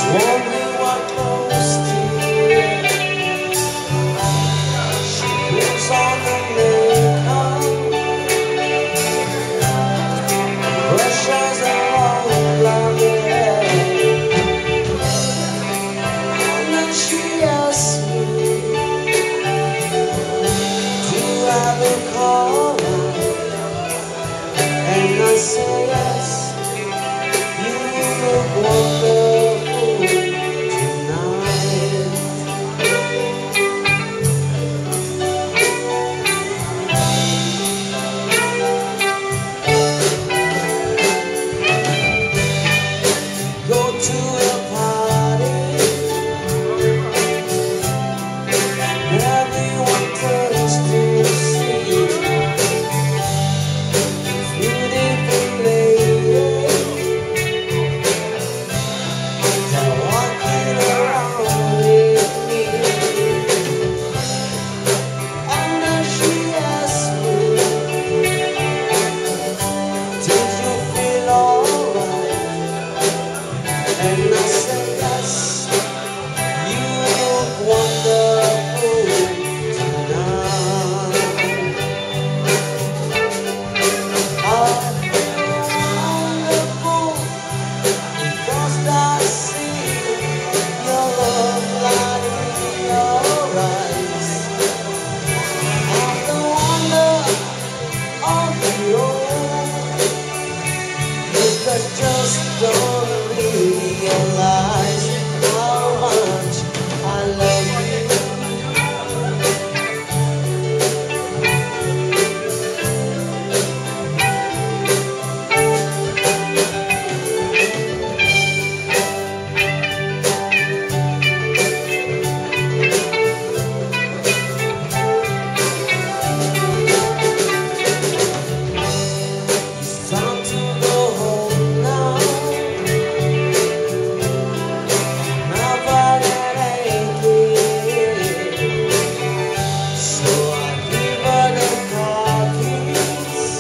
Swore we were close to it. She puts on the makeup, brushes her own blonde hair, and then she asks me, do I look alright? And I say yes, you look wonderful tonight. Go to a party, everyone turns to see beautiful ladies. They're walking around with me, and then she asks me, did you feel alright? And I say yes, you look wonderful tonight. Wonderful, because I see your love light in your eyes. And the wonder of you just don't realize how much I love you. It's time to go home now. My body ain't here, so I give her the car keys,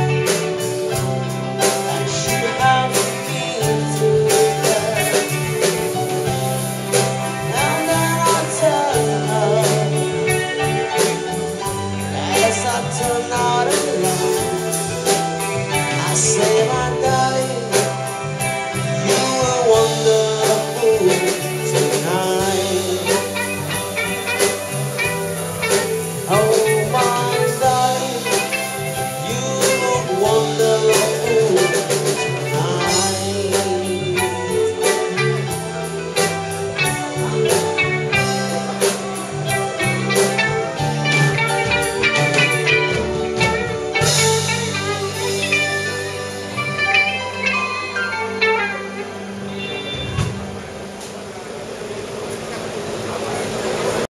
and she helps me to bed. And then I tell her, as I turn out the light, I say my